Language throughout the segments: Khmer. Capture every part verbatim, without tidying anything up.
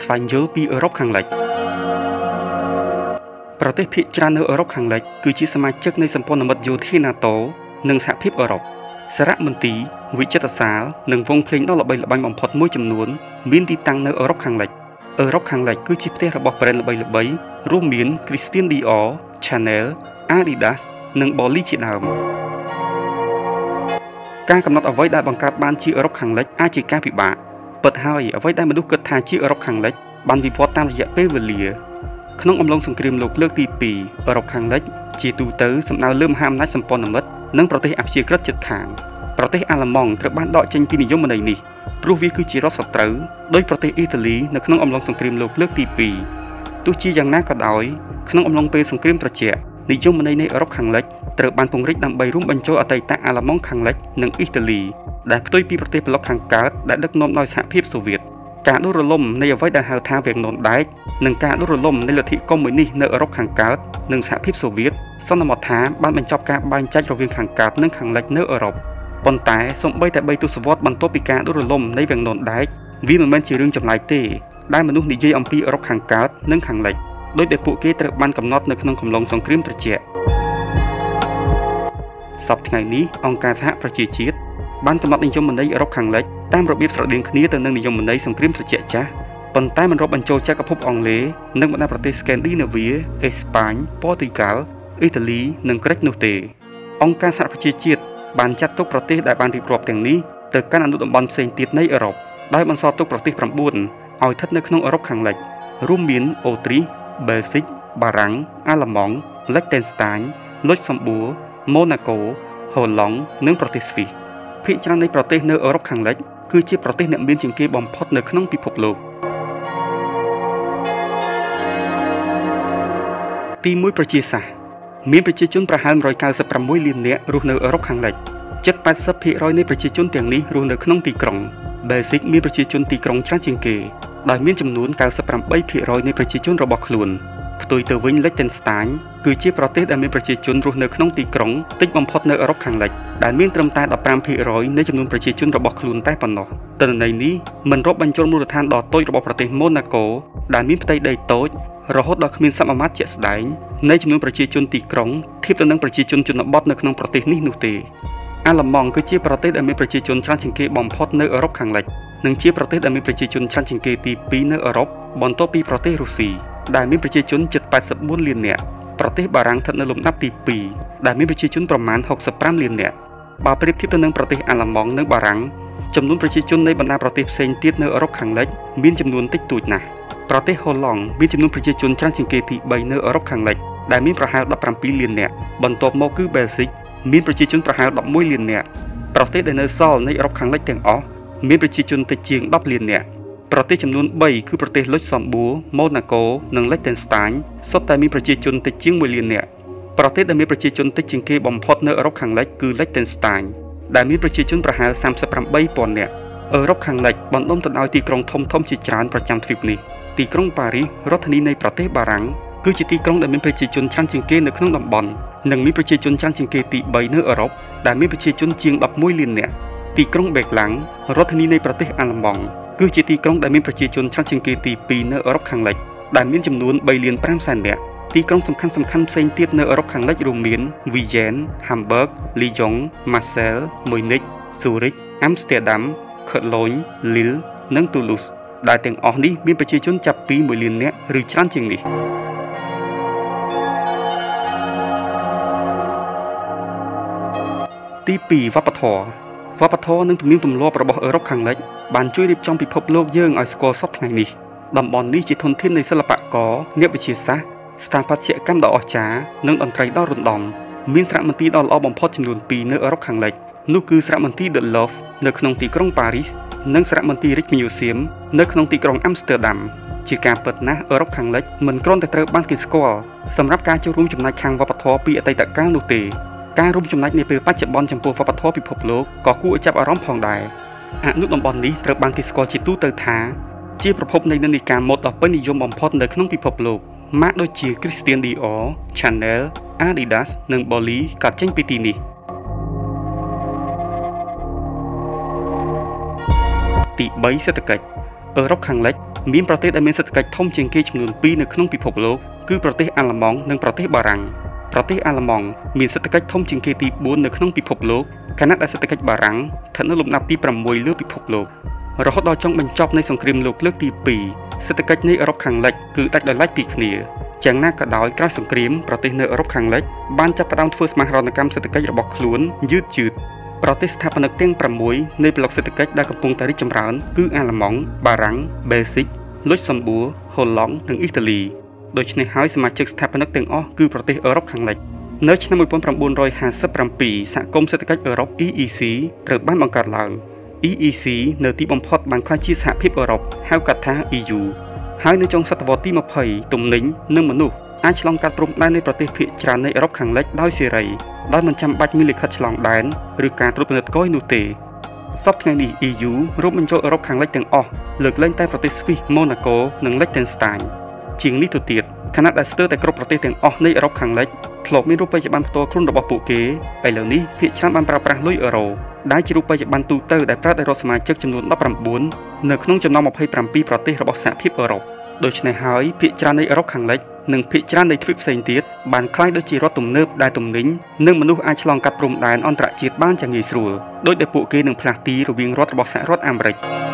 ស្វែងយល់ពីអឺរ៉ុបខាងលិចប្រទេសភាគច្រើននៅអឺរ៉ុបខាងលិចគឺជាសមាជិកនៃសម្ព័ន្ធមិត្តយោធា NATO និងសហភាពអឺរ៉ុបសារមន្ទីរវិចិត្រសាលនិងវង់ភ្លេងដ៏ល្បីល្បាញបំផុតមួយចំនួនមានទីតាំងនៅអឺរ៉ុបខាងលិចអឺរ៉ុបខាងលិចគឺជាផ្ទះរបស់ brand ល្បីៗរួមមាន Christian Dior, Chanel, Adidas និង Bolly ជាដើមការកំណត់អ្វីដែលបង្កើតបានជាអឺរ៉ុបខាងលិចអាចជាការពិបាកពិតហើយអ្វីដែលមនុស្សគិតថាជាអឺរ៉ុបខាងលិចបានវិវត្តតាមរយៈពេលវេលាក្នុងអំឡុងសង្គ្រាមលោកលើកទីពីរអឺរ៉ុបខាងលិចជាទូទៅសំដៅលើមហាអំណាចសម្ព័ន្ធមិត្តនិងប្រទេសអព្យាក្រឹតជិតខាងប្រទេសអាល្លឺម៉ង់ត្រូវបានដកចេញពីនិយមន័យនេះព្រោះវាគឺជារដ្ឋសត្រូវដោយប្រទេសអ៊ីតាលីនៅក្នុងអំឡុងសង្គ្រាមលោកលើកទីពីរទោះជាយ៉ាងណាក៏ដោយក្នុងអំឡុងពេលសង្គ្រាមត្រជាក់និយមន័យនៃអឺរ៉ុបខាងលិចត្រូវបានពង្រីកដើម្បីរួមបញ្ចូលអតីតអាល្លឺម៉ង់ខាងលិចនិងអ៊ីតាលីដែលផ្ទុយពីប្រទេសប្លុកខាងកើតដែលដឹកនាំដោយសហភាពសូវៀតការដួលរលំនៃអ្វីដែលហៅថាវាំងននដែកនិងការដួលរលំនៃលទ្ធិកុម្មុយនីសនៅអឺរ៉ុបខាងកើតនិងសហភាពសូវៀតសន្មតថាបានបញ្ចប់ការបែងចែករវាងខាងកើតនិងខាងលិចនៅអឺរ៉ុបប៉ុន្តែសូម្បីតែបីទសវត្សរ៍បន្ទាប់ពីការដួលរលំនៃវាំងននដែកវាមិនមែនជារឿងចម្លែកទេដែលមនុស្សនិយាយអំពីអឺរ៉ុបខាងកើតនិងខាងលិចដោយដែលពួកគេត្រូវបានកំណត់នៅក្នុងកំឡុងសង្គ្រាមត្រជាក់សប្តាហ៍ថ្ងៃនេះអង្គការសហប្រជាជាតិបានកំណត់និយមន័យអឺរ៉ុបខាងលិចតាមរបៀបស្រដៀងគ្នាទៅនឹងនិយមន័យសង្គ្រាមត្រជាក់ចាស់ប៉ុន្តែមិនរាប់បញ្ចូលចក្រភពអង់គ្លេសនិងបណ្ដាប្រទេស Scandinavia អេស្ប៉ាញ ប៉ូទុយហ្គាល់ អ៊ីតាលីនិងក្រិកនោះទេអង្គការសហប្រជាជាតិបានចាត់ទុកប្រទេសដែលបានរៀបរាប់ទាំងនេះទៅកាន់អនុតំបន់ផ្សេងទៀតនៃអឺរ៉ុបដោយបន្សល់ទុកប្រទេសប្រាំបួនឲ្យស្ថិតនៅក្នុងអឺរ៉ុបខាងលិចរួមមានអូទ្រីស បែលហ្សិក បារាំង អាល្លឺម៉ង់ លិចតេនស្តាញ លុចសំបួរ ម៉ូណាកូ ហូឡង់និងប្រទេសស្វីសភាគច្រើននៃប្រទេសនៅអឺរ៉ុបខាងលិចគឺជាប្រទេសអ្នកមានជាងគេបំផុតនៅក្នុងពិភពលោកទីមួយប្រជាសាស្ត្រមានប្រជាជនប្រហែលមួយរយកៅសិបប្រាំមួយលាននាក់រស់នៅអឺរ៉ុបខាងលិចជិតប៉ែតសិបភាគរយនៃប្រជាជនទាំងនេះរស់នៅក្នុងទីក្រុងបែលហ្សិកមានប្រជាជនទីក្រុងច្រើនជាងគេដោយមានចំនួនកៅសិបប្រាំបីភាគរយនៃប្រជាជនរបស់ខ្លួនផ្ទុយទៅវិញលិចតេនស្តាញគឺជាប្រទេសដែលមានប្រជាជនរស់នៅក្នុងទីក្រុងតិចបំផុតនៅអឺរ៉ុបខាងលិចដែលមានត្រឹមតែដប់ប្រាំភាគរយនៃចំនួនប្រជាជនរបស់ខ្លួនតែប៉ុណ្ណោះទិន្នន័យនេះមិនរាប់បញ្ចូលមូលដ្ឋានដ៏តូចរបស់ប្រទេសម៉ូណាកូដែលមានផ្ទៃដីតូចរហូតដល់គ្មានសមាមាត្រជាក់ស្ដែងនៃចំនួនប្រជាជនទីក្រុងធៀបទៅនឹងប្រជាជនជនបទនៅក្នុងប្រទេសនេះនោះទេអាល្លឺម៉ង់គឺជាប្រទេសដែលមានប្រជាជនច្រើនជាងគេបំផុតនៅអឺរ៉ុបខាងលិចនិងជាប្រទេសដែលមានប្រជាជនច្រើនជាងគេទីពីរនៅអឺរ៉ុបបន្ទាប់ពីប្រទេសរុស្ស៊ីដែលមានប្រជាជនជិតប៉ែតសិបបួនលាននាក់ប្រទេសបារាំងស្ថិតនៅលំដាប់ទីពីរដែលមានប្រជាជនប្រមាណហុកសិបប្រាំលាននាក់បើប្រៀបធៀបទៅនឹងប្រទេសអាល្លឺម៉ង់និងបារាំងចំនួនប្រជាជននៃបណ្ដាប្រទេសផ្សេងទៀតនៅអឺរ៉ុបខាងលិចមានចំនួនតិចតួចណាស់ប្រទេសហូឡង់មានចំនួនប្រជាជនច្រើនជាងគេទីបីនៅអឺរ៉ុបខាងលិចដែលមានប្រហែលដប់ប្រាំពីរលាននាក់បន្ទាប់មកគឺបែលហ្សិកមានប្រជាជនប្រហែលដប់មួយលាននាក់ប្រទេសដែលនៅសល់នៃអឺរ៉ុបខាងលិចទាំងអស់មានប្រជាជនតិចជាងដប់លាននាក់ប្រទេសចំនួនបីគឺប្រទេសលុចសំបួរ ម៉ូណាកូនិងលិចតេនស្តាញសុទ្ធតែមានប្រជាជនតិចជាងមួយលាននាក់ប្រទេសដែលមានប្រជាជនតិចជាងគេបំផុតនៅអឺរ៉ុបខាងលិចគឺលិចតេនស្តាញដែលមានប្រជាជនប្រហែលសាមសិបប្រាំបីពាន់នាក់អឺរ៉ុបខាងលិចបណ្ដុំទៅដោយទីក្រុងធំធំជាច្រើនប្រចាំទ្វីបនេះទីក្រុងប៉ារីសរដ្ឋធានីនៃប្រទេសបារាំងគឺជាទីក្រុងដែលមានប្រជាជនច្រើនជាងគេនៅក្នុងតំបន់និងមានប្រជាជនច្រើនជាងគេទីបីនៅអឺរ៉ុបដែលមានប្រជាជនជាងដប់មួយលាននាក់ទីក្រុងបេក្លាំងរដ្ឋធានីនៃប្រទេសអាល្លឺម៉ង់គឺជាទីក្រុងដែលមានប្រជាជនច្រើនជាងគេទីពីរនៅអឺរ៉ុបខាងលិចដែលមានចំនួនបីលានប្រាំសែននាក់ទីក្រុងសំខាន់សំខាន់ផ្សេងទៀតនៅអឺរ៉ុបខាងលិចរួមមានវីយ៉ែន ហាំប៊ើក លីយ៉ុង ម៉ាសែល មុយនិច ស៊ូរិច អាំស្ទែដាំ ខឺតឡូញ លីលនិងទូលូសដែលទាំងអស់នេះមានប្រជាជនចាប់ពីមួយលាននាក់ឬច្រើនជាងនេះទីពីរវប្បធម៌វប្បធម៌និងទំនៀមទម្លាប់របស់អឺរ៉ុបខាងលិចបានជួយរៀបចំពិភពលោកយើងឲ្យស្គាល់សពថ្ងៃនេះតំបន់នេះជាធនធាននៃសិល្បករអ្នកវិទ្យាសាស្ត្រស្ថាបត្យកម្មដ៏អស្ចារ្យនិងតន្ត្រីដ៏រណ្ដំមានសារមន្ទីរដ៏ល្អបំផុតចំនួនពីរនៅអឺរ៉ុបខាងលិចនោះគឺសារមន្ទីរ The Louvre នៅក្នុងទីក្រុងប៉ារីសនិងសារមន្ទីរ Rijksmuseum នៅក្នុងទីក្រុងអាំស្ទែដាំជាការពិតណាស់អឺរ៉ុបខាងលិចមិនគ្រាន់តែត្រូវបានគេស្គាល់សម្រាប់ការចូលរួមចំណែកខាងវប្បធម៌ពីអតីតកាលនោះទេការរួមចំណែកនាពេលបច្ចុប្បន្នចំពោះវប្បធម៌ពិភពលោកក៏គួរឲ្យចាប់អារម្មណ៍ផងដែរអនុតំបន់នេះត្រូវបានគេស្គាល់ជាទូទៅថាជាប្រភពនៃនិន្នាការម៉ូដដ៏ពេញនិយមបំផុតនៅក្នុងពិភពលោកម៉ាកដូចជា Christian Dior, Chanel, Adidas និង Bolly កើតចេញពីទីនេះទីបីសេដ្ឋកិច្ច អអឺរ៉ុបខាងលិចមានប្រទេសដែលមានសេដ្ឋកិច្ចធំជាងគេចំនួនពីរនៅក្នុងពិភពលោកគឺប្រទេសអាល្លឺម៉ង់និងប្រទេសបារាំងប្រទេសអាល្លឺម៉ង់មានសេដ្ឋកិច្ចធំជាងគេទីបួននៅក្នុងពិភពលោកខណៈដែលសេដ្ឋកិច្ចបារាំងស្ថិតនៅលំដាប់ទីប្រាំមួយលើពិភពលោករហូតដល់ចុងបញ្ចប់នៃសង្គ្រាមលោកលើកទីពីរសេដ្ឋកិច្ចនៃអឺរ៉ុបខាងលិចគឺដាច់ដោយឡែកពីគ្នាយ៉ាងណាក៏ដោយក្រោយសង្គ្រាមប្រទេសនៅអឺរ៉ុបខាងលិចបានចាប់ផ្ដើមធ្វើសមាហរណកម្មសេដ្ឋកិច្ចរបស់ខ្លួនយឺតយឺតប្រទេសស្ថាបនិកទាំងប្រាំមួយនៃប្លុកសេដ្ឋកិច្ចដែលកំពុងតែរីកចម្រើនគឺអាល្លឺម៉ង់បារាំងបែលហ្ស៊ិកលុចសំបួរហូឡង់និងអ៊ីតាលីដូច្នេះហើយសមាជិកស្ថាបនិកទាំងអស់គឺប្រទេសអឺរ៉ុបខាងលិចនៅឆ្នាំmột nghìn chín trămห้าสิบเจ็ด សហគមន៍សេដ្ឋកិច្ចអឺរ៉ុប E E C ត្រូវបានបង្កើតឡើង E E C នៅទីបំផុតបានក្លាយជាសហភាពអឺរ៉ុបហៅកាត់ថា E U ហើយនៅចុងសតវត្សទីยี่สิบទំនិញនិងមនុស្សអាចឆ្លងកាត់ព្រំដែននៃប្រទេសភាគច្រើននៃអឺរ៉ុបខាងលិចដោយសេរីដោយមិនចាំបាច់មានលិខិតឆ្លងដែនឬការត្រួតពិនិត្យគយនោះទេសប្តាហ៍ថ្ងៃនេះ E U រួមបញ្ចូលអឺរ៉ុបខាងលិចទាំងអស់លើកលែងតែប្រទេសស្វីសម៉ូណាកូនិងលិចតេនស្តាញជាងនេះទៅទៀតខណៈដែលស្ទើរតែគ្រប់ប្រទេសទាំងអស់នៃអឺរ៉ុបខាងលិចធ្លាប់មានរូបិយប័ណ្ណផ្ទាល់ខ្លួនរបស់ពួកគេឥឡូវនេះភាគច្រើនបានប្រើប្រាស់លុយអឺរ៉ូដែលជារូបិយប័ណ្ណទូទៅដែលប្រើដោយរដ្ឋសមាជិកចំនួនដប់ប្រាំបួននៅក្នុងចំណោមยี่สิบเจ็ดប្រទេសរបស់សហភាពអឺរ៉ុបដូច្នេះហើយភាគច្រើននៃអឺរ៉ុបខាងលិចនិងភាគច្រើននៃទ្វីបផ្សេងទៀតបានក្លាយទៅជារដ្ឋទំនើបដែលទំនិញនិងមនុស្សអាចឆ្លងកាត់ព្រំដែនអន្តរជាតិបានយ៉ាងងាយស្រួលដោយដែលពួកគេនឹងផ្លាស់ទីរវាងរដ្ឋរបស់សហរដ្ឋអាមេរិក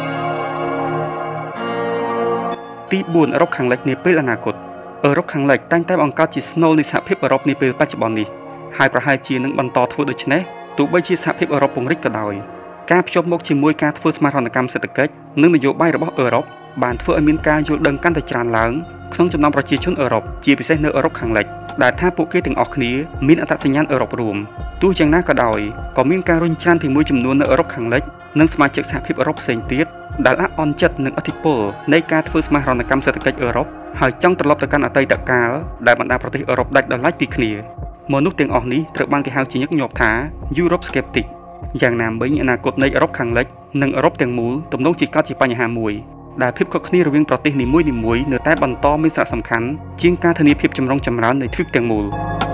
ទីបួនអឺរ៉ុបខាងលិចនាពេលអនាគតអឺរ៉ុបខាងលិចតែងតែបង្កើតជាស្នូលនៃសហភាពអឺរ៉ុបនាពេលបច្ចុប្បន្ននេះហើយប្រហែលជានឹងបន្តធ្វើដូច្នេះទោះបីជាសហភាពអឺរ៉ុបពង្រីកក៏ដោយការភ្ជាប់មកជាមួយការធ្វើសមាហរណកម្មសេដ្ឋកិច្ចនិងនយោបាយរបស់អឺរ៉ុបបានធ្វើឲ្យមានការយល់ដឹងកាន់តែច្រើនឡើងក្នុងចំណោមប្រជាជនអឺរ៉ុបជាពិសេសនៅអឺរ៉ុបខាងលិចដែលថាពួកគេទាំងអស់គ្នាមានអត្តសញ្ញាណអឺរ៉ុបរួមទោះយ៉ាងណាក៏ដោយក៏មានការរុញច្រានពីមួយចំនួននៅអឺរ៉ុបខាងលិចនិងសមាជិកសហភាពអឺរ៉ុបផ្សេងទៀតដែលអាក់អន់ចិត្តនឹងឥទ្ធិពលនៃការធ្វើសមាហរណកម្មសេដ្ឋកិច្ចអឺរ៉ុបហើយចង់ត្រឡប់ទៅកាន់អតីតកាលដែលបណ្ដាប្រទេសអឺរ៉ុបដាច់ដោយឡែកពីគ្នាមនុស្សទាំងអស់នេះត្រូវបានគេហៅជាញឹកញាប់ថា Europe Skeptic យ៉ាងណាមិញអនាគតនៃអឺរ៉ុបខាងលិចនិងអឺរ៉ុបទាំងមូលទំនងជាកើតជាបញ្ហាមួយដែលភាពខុសគ្នារវាងប្រទេសនីមួយៗនៅតែបន្តមានសារៈសំខាន់ជាងការធានាភាពចម្រុងចម្រើននៃទ្វីបទាំងមូល